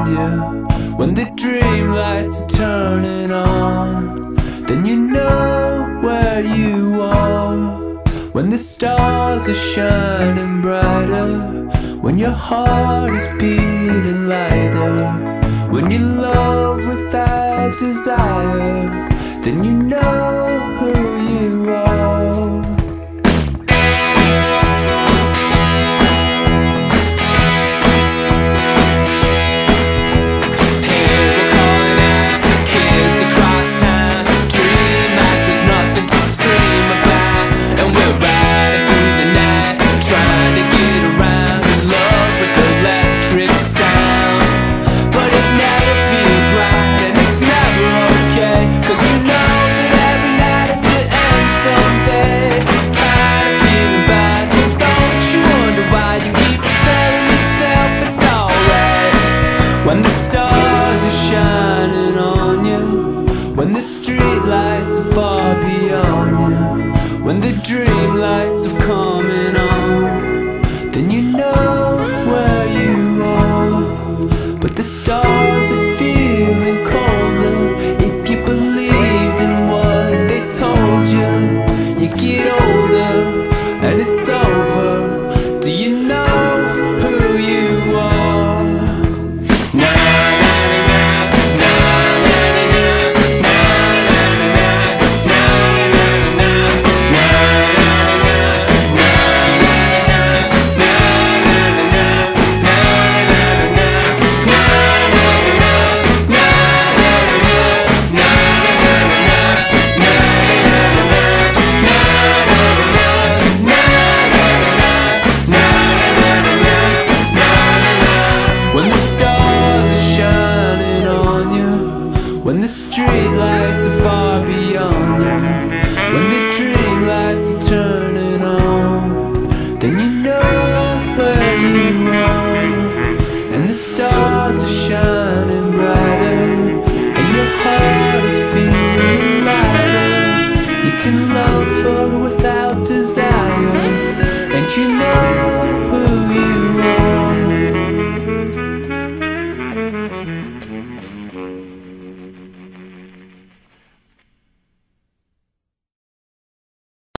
you. When the dream lights are turning on, then you know where you are. When the stars are shining brighter, when your heart is beating lighter, when you love without desire, then you know who you are. When the stars are shining on you, when the street lights are far beyond you, when the dream lights are coming on, then you know where you are. But the stars are feeling colder. If you believed in what they told you, you get older and it's over. Do you know who you are? When the street lights are far beyond you, when the dream lights are turning on, then you know where you are. And the stars are shining brighter, and your heart is feeling lighter. You can love her without desire, and you know